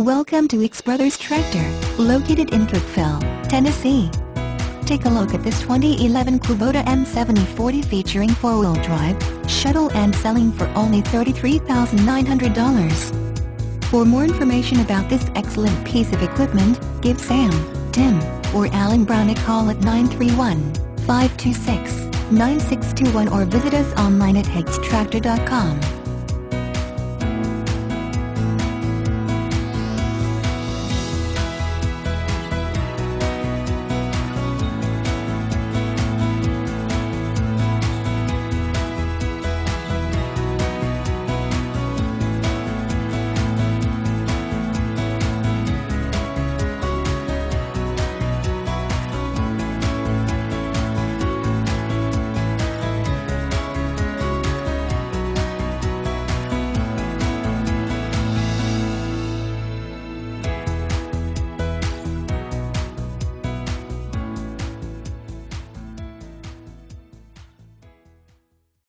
Welcome to X Brothers Tractor, located in Cookeville, Tennessee. Take a look at this 2011 Kubota M7040 featuring 4-wheel drive, shuttle and selling for only $33,900. For more information about this excellent piece of equipment, give Sam, Tim, or Alan Brown a call at 931-526-9621 or visit us online at hextractor.com.